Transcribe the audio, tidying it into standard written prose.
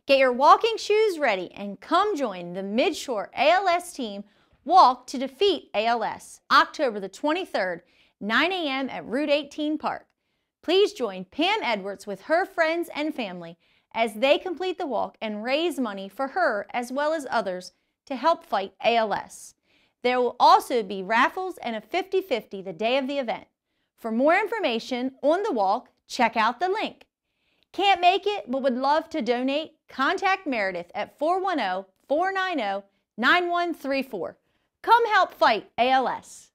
Get your walking shoes ready and come join the Midshore ALS team walk to defeat ALS, October the 23rd, 9 a.m. at Route 18 Park. Please join Pam Edwards with her friends and family as they complete the walk and raise money for her as well as others to help fight ALS. There will also be raffles and a 50-50 the day of the event. For more information on the walk, check out the link. Can't make it but would love to donate? Contact Meredith at 410-490-9134. Come help fight ALS.